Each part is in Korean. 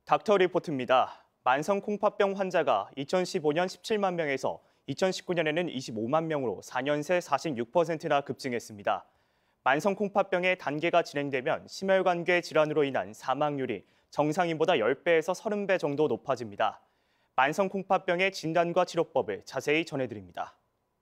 닥터 리포트입니다. 만성 콩팥병 환자가 2015년 17만 명에서 2019년에는 25만 명으로 4년 새 46%나 급증했습니다. 만성 콩팥병의 단계가 진행되면 심혈관계 질환으로 인한 사망률이 정상인보다 10배에서 30배 정도 높아집니다. 만성 콩팥병의 진단과 치료법을 자세히 전해드립니다.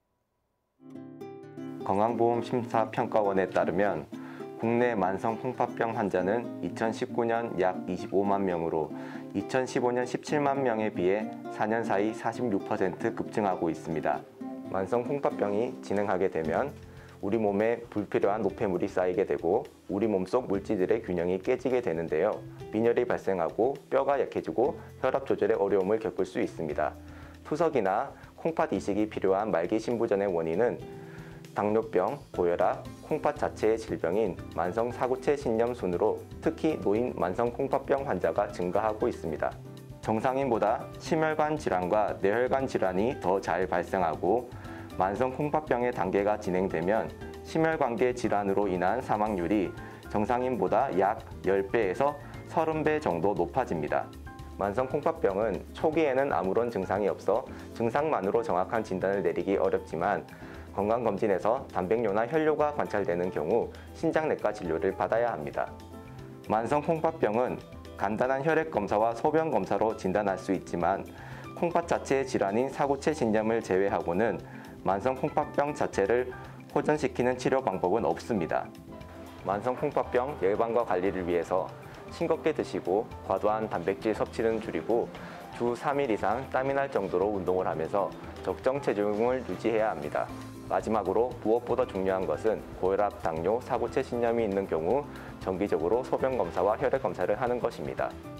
건강보험심사평가원에 따르면 국내 만성 콩팥병 환자는 2019년 약 25만 명으로 2015년 17만 명에 비해 4년 사이 46% 급증하고 있습니다. 만성 콩팥병이 진행하게 되면 우리 몸에 불필요한 노폐물이 쌓이게 되고 우리 몸속 물질들의 균형이 깨지게 되는데요. 빈혈이 발생하고 뼈가 약해지고 혈압 조절에 어려움을 겪을 수 있습니다. 투석이나 콩팥 이식이 필요한 말기 신부전의 원인은 당뇨병, 고혈압, 콩팥 자체의 질병인 만성 사구체 신염 순으로 특히 노인 만성 콩팥병 환자가 증가하고 있습니다. 정상인보다 심혈관 질환과 뇌혈관 질환이 더 잘 발생하고 만성 콩팥병의 단계가 진행되면 심혈관계 질환으로 인한 사망률이 정상인보다 약 10배에서 30배 정도 높아집니다. 만성 콩팥병은 초기에는 아무런 증상이 없어 증상만으로 정확한 진단을 내리기 어렵지만 건강검진에서 단백뇨나 혈뇨가 관찰되는 경우 신장내과 진료를 받아야 합니다. 만성 콩팥병은 간단한 혈액 검사와 소변 검사로 진단할 수 있지만 콩팥 자체의 질환인 사구체 신염을 제외하고는 만성 콩팥병 자체를 호전시키는 치료 방법은 없습니다. 만성 콩팥병 예방과 관리를 위해서 싱겁게 드시고 과도한 단백질 섭취는 줄이고 주 3일 이상 땀이 날 정도로 운동을 하면서 적정 체중을 유지해야 합니다. 마지막으로 무엇보다 중요한 것은 고혈압, 당뇨, 사구체 신염이 있는 경우 정기적으로 소변 검사와 혈액 검사를 하는 것입니다.